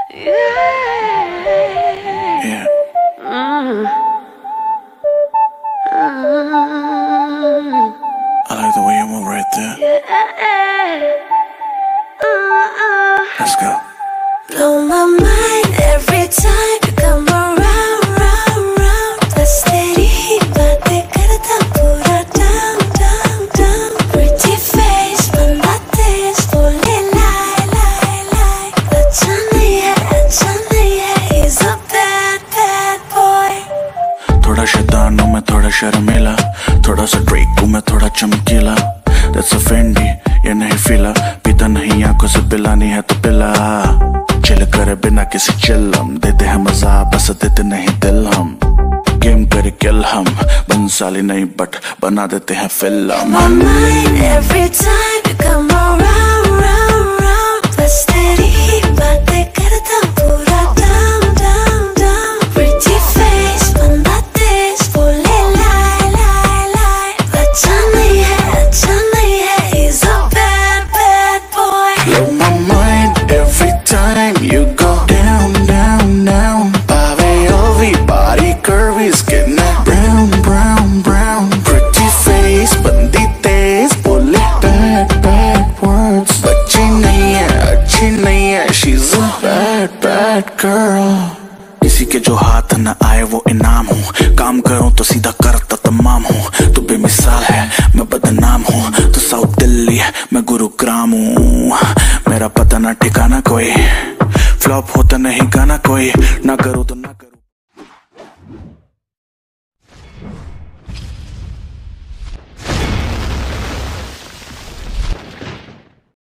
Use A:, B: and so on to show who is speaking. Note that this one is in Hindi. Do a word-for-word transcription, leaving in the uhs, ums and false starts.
A: Yeah. Mm. Mm. I like the way you move right there. Let's go.
B: Blow my mind every time you come around, round, round. That's steady, बातें करता पूरा down, down, down. Pretty face, बंदा तेज, बोले lie, lie, lie. अच्छा नहीं है, अच्छा नहीं है. He's a bad, bad boy.
A: थोड़ा शैतान हूँ मैं, थोड़ा शर्मीला, थोड़ा सा ड्रेक हूँ मैं, थोड़ा चमकीला. That's a Fendi, ये नहीं फीला. पीता नहीं आंखों से पिलानी है तो पिला. चिल करे बिना किसी चिल्लम, देते हैं मजा बस देते नहीं दिल हम. गेम करे किल हम, बंसाली नहीं बट बना देते हैं film.
B: My mind every time you come around, round, round. That's steady, बातें करता पूरा down, down, down. Pretty face, बंदा तेज, बोले lie, lie, lie. अच्छा नहीं है, अच्छा नहीं है. He's a bad, bad boy.
A: Blow my mind every time you go down, down, down. Pave ovi, body curvy, skin brown, brown, brown. Pretty face, bandi tez, bole bad, bad words. Bachchi nahi hai, achhi nahi hai. She's a bad, bad girl. किसी के जो हाथ न आए वो इनाम हूँ. काम करूँ तो सीधा करता तमाम हूँ. तू बेमिसाल है, मैं बदनाम हूँ. तो साउथ दिल्ली, मैं गुरुग्राम हूँ. मेरा पता ना ठिकाना कोई, फ्लॉप होता नहीं गाना कोई. ना करूँ तो ना करूँ.